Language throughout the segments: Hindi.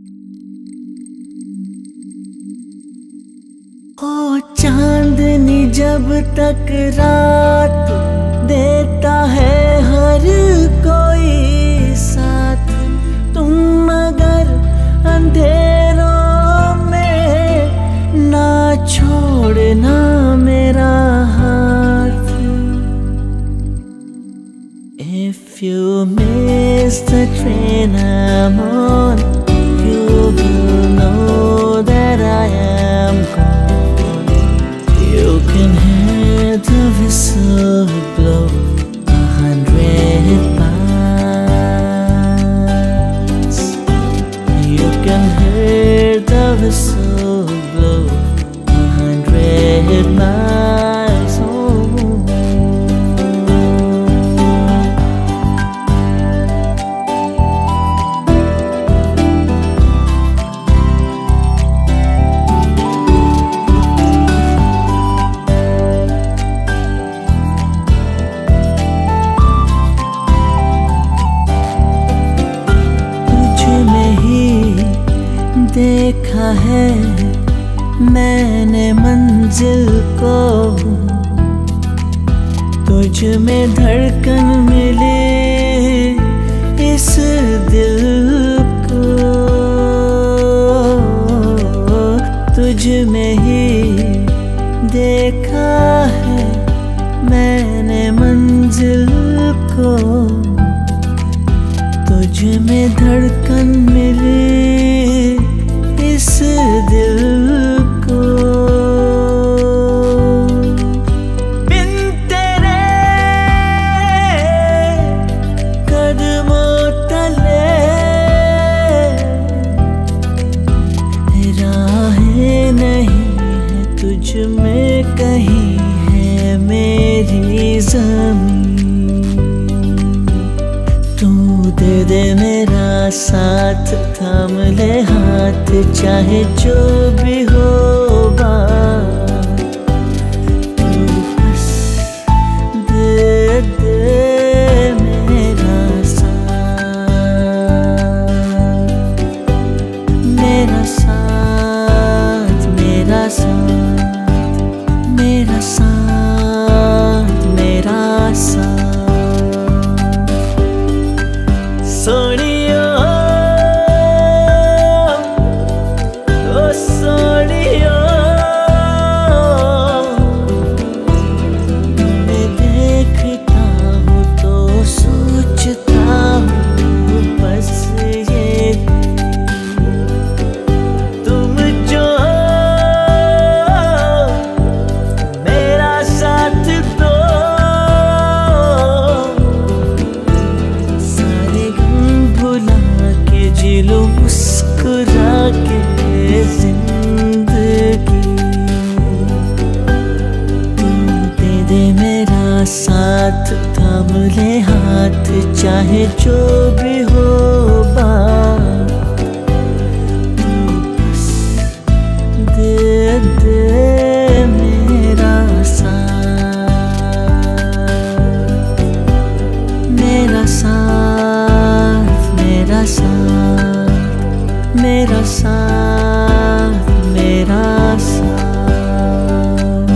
ओ चांदनी जब तक रात देता है हर कोई साथ, तुम मगर अंधेरों में ना छोड़ना मेरा हाथ। If you miss the train I'm on, you will know that I am gone. You can hear the whistle blow 100 miles. You can hear the whistle blow 100 miles. Oh. देखा है मैंने मंजिल को, तुझ में धड़कन मिली इस दिल को, तुझ में ही देखा है मैंने मंजिल को, तुझ में धड़कन मिली इस दिल को। बिन तेरे कदमों तले राहें नहीं है, तुझ में कहीं है मेरी ज़मीन। तू दे दे मेरा साथ, थाम ले हाथ, चाहे जो भी हो बात। तू बस दे दे मेरा साथ, मेरा साथ, मेरा साथ, मेरा साथ, मेरा साथ। सोनिया मुस्कुरा के जिंदगी, तू दे दे मेरा साथ, थाम ले हाथ, चाहे जो भी हो बात। तू बस दे दे मेरा साथ, मेरा साथ, मेरा साथ, मेरा साथ, मेरा साथ।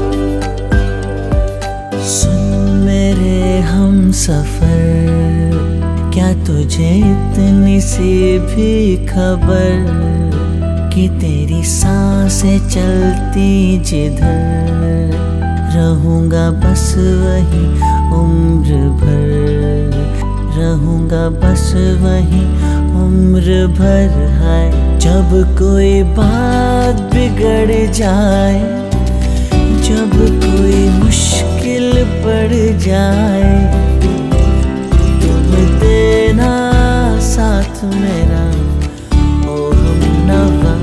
सुन मेरे हम सफर, क्या तुझे इतनी सी भी खबर कि तेरी सांसें चलती जिधर, रहूंगा बस वही उम्र भर, रहूंगा बस वही उम्र भर। है जब कोई बात बिगड़ जाए, जब कोई मुश्किल पड़ जाए, तुम देना साथ मेरा ओ हमनवा।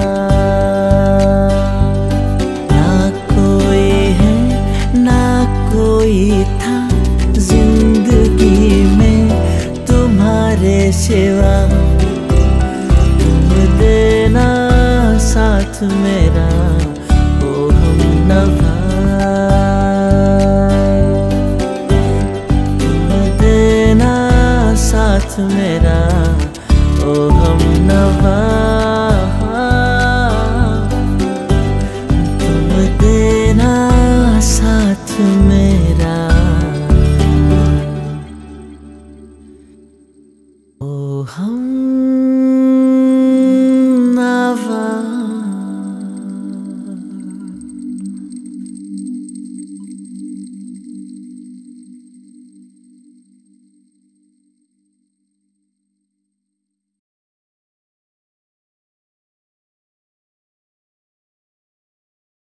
ना कोई है ना कोई था जिंदगी में तुम्हारे सिवा, तुम देना साथ मेरा ओ हमनवा। तुम देना साथ मेरा ओ हम नवा।